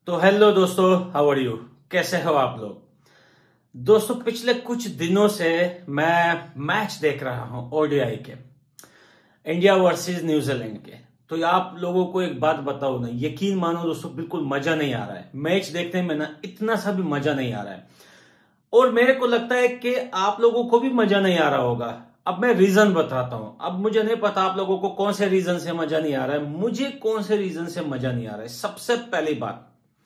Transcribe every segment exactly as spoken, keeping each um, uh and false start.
तो हेलो दोस्तों, how are you? कैसे हो आप लोग? दोस्तों, पिछले कुछ दिनों से मैं मैच देख रहा हूं ओडीआई के, इंडिया वर्सेस न्यूजीलैंड के। तो आप लोगों को एक बात बताओ ना, यकीन मानो दोस्तों, बिल्कुल मजा नहीं आ रहा है मैच देखने में ना, इतना सा भी मजा नहीं आ रहा है। और मेरे को लगता है कि आप लोगों को भी मजा नहीं आ रहा होगा। अब मैं रीजन बताता हूं। अब मुझे नहीं पता आप लोगों को कौन से रीजन से मजा नहीं आ रहा है, मुझे कौन से रीजन से मजा नहीं आ रहा है। सबसे पहली बात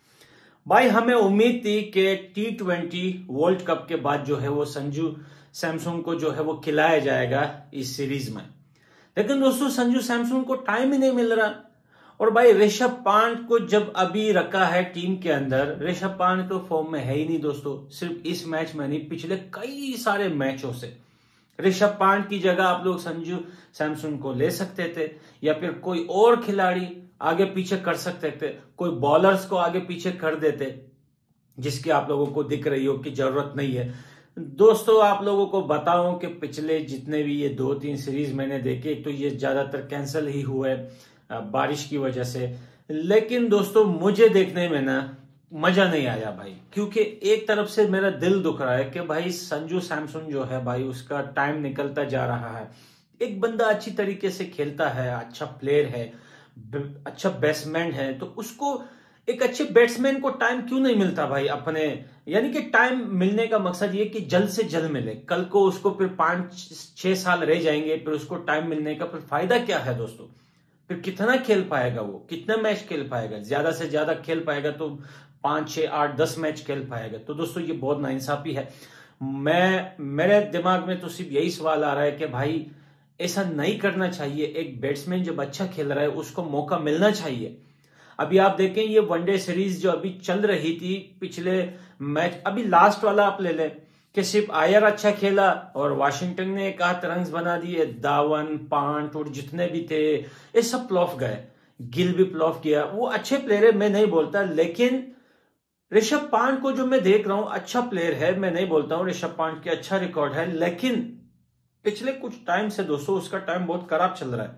भाई, हमें उम्मीद थी कि टी ट्वेंटी वर्ल्ड कप के बाद जो है वो संजू सैमसन को जो है वो खिलाया जाएगा इस सीरीज में। लेकिन दोस्तों, संजू सैमसन को टाइम ही नहीं मिल रहा। और भाई, ऋषभ पंत को जब अभी रखा है टीम के अंदर, ऋषभ पंत तो फॉर्म में है ही नहीं दोस्तों। सिर्फ इस मैच में नहीं, पिछले कई सारे मैचों से ऋषभ पंत की जगह आप लोग संजू सैमसन को ले सकते थे, या फिर कोई और खिलाड़ी आगे पीछे कर सकते थे, कोई बॉलर्स को आगे पीछे कर देते, जिसकी आप लोगों को दिख रही हो कि जरूरत नहीं है। दोस्तों, आप लोगों को बताऊं कि पिछले जितने भी ये दो तीन सीरीज मैंने देखे, एक तो ये ज्यादातर कैंसिल ही हुए बारिश की वजह से। लेकिन दोस्तों, मुझे देखने में ना मजा नहीं आया भाई, क्योंकि एक तरफ से मेरा दिल दुख रहा है कि भाई संजू सैमसन जो है भाई, उसका टाइम निकलता जा रहा है। एक बंदा अच्छी तरीके से खेलता है, अच्छा प्लेयर है, अच्छा बैट्समैन है, तो उसको एक अच्छे बैट्समैन को टाइम क्यों नहीं मिलता भाई अपने? यानी कि टाइम मिलने का मकसद ये कि जल्द से जल्द मिले। कल को उसको फिर पांच छह साल रह जाएंगे, फिर उसको टाइम मिलने का फिर फायदा क्या है दोस्तों? फिर कितना खेल पाएगा वो? कितना मैच खेल पाएगा? ज्यादा से ज्यादा खेल पाएगा तो पांच छह आठ दस मैच खेल पाएगा। तो दोस्तों, ये बहुत नाइंसाफी है। मैं मेरे दिमाग में तो सिर्फ यही सवाल आ रहा है कि भाई, ऐसा नहीं करना चाहिए। एक बैट्समैन जब अच्छा खेल रहा है, उसको मौका मिलना चाहिए। अभी आप देखें, ये वनडे सीरीज जो अभी चल रही थी, पिछले मैच अभी लास्ट वाला आप ले लें कि सिर्फ आयर अच्छा खेला और वाशिंगटन ने एक आध रन्स बना दिए। दावन, पांट और जितने भी थे ये सब प्लॉफ गए। गिल भी प्लॉफ किया। वो अच्छे प्लेयर है, मैं नहीं बोलता, लेकिन ऋषभ पंत को जो मैं देख रहा हूं, अच्छा प्लेयर है, मैं नहीं बोलता हूं ऋषभ पंत के अच्छा रिकॉर्ड है, लेकिन पिछले कुछ टाइम से दोस्तों उसका टाइम बहुत खराब चल रहा है।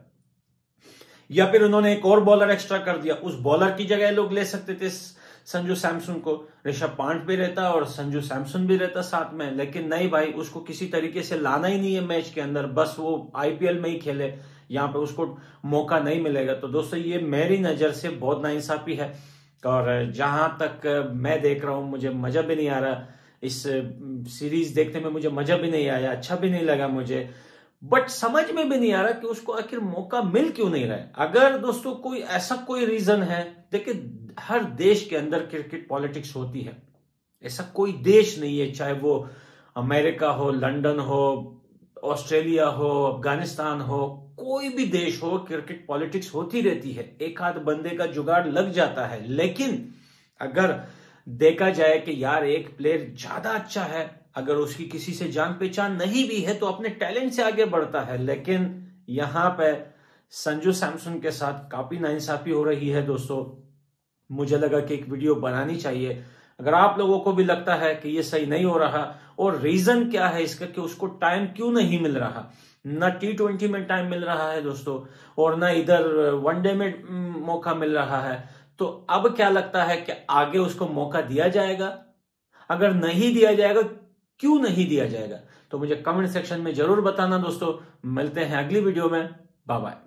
या फिर उन्होंने एक और बॉलर एक्स्ट्रा कर दिया, उस बॉलर की जगह लोग ले सकते थे संजू सैमसन को। ऋषभ पंत भी रहता और संजू सैमसन भी रहता साथ में, लेकिन नहीं भाई, उसको किसी तरीके से लाना ही नहीं है मैच के अंदर। बस वो आईपीएल में ही खेले, यहां पे उसको मौका नहीं मिलेगा। तो दोस्तों, ये मेरी नजर से बहुत नाइंसाफी है। और जहां तक मैं देख रहा हूं, मुझे मजा भी नहीं आ रहा इस सीरीज देखने में। मुझे मजा भी नहीं आया, अच्छा भी नहीं लगा मुझे, बट समझ में भी नहीं आ रहा कि उसको आखिर मौका मिल क्यों नहीं रहा है। अगर दोस्तों कोई ऐसा कोई रीजन है, देखिए, हर देश के अंदर क्रिकेट पॉलिटिक्स होती है। ऐसा कोई देश नहीं है, चाहे वो अमेरिका हो, लंदन हो, ऑस्ट्रेलिया हो, अफगानिस्तान हो, कोई भी देश हो, क्रिकेट पॉलिटिक्स होती रहती है। एक आध बंदे का जुगाड़ लग जाता है। लेकिन अगर देखा जाए कि यार एक प्लेयर ज्यादा अच्छा है, अगर उसकी किसी से जान पहचान नहीं भी है, तो अपने टैलेंट से आगे बढ़ता है। लेकिन यहां पे संजू सैमसन के साथ काफी नाइंसाफी हो रही है दोस्तों। मुझे लगा कि एक वीडियो बनानी चाहिए। अगर आप लोगों को भी लगता है कि ये सही नहीं हो रहा, और रीजन क्या है इसका कि उसको टाइम क्यों नहीं मिल रहा, ना टी ट्वेंटी में टाइम मिल रहा है दोस्तों, और ना इधर वनडे में मौका मिल रहा है, तो अब क्या लगता है कि आगे उसको मौका दिया जाएगा? अगर नहीं दिया जाएगा, क्यों नहीं दिया जाएगा? तो मुझे कमेंट सेक्शन में जरूर बताना दोस्तों। मिलते हैं अगली वीडियो में। Bye bye.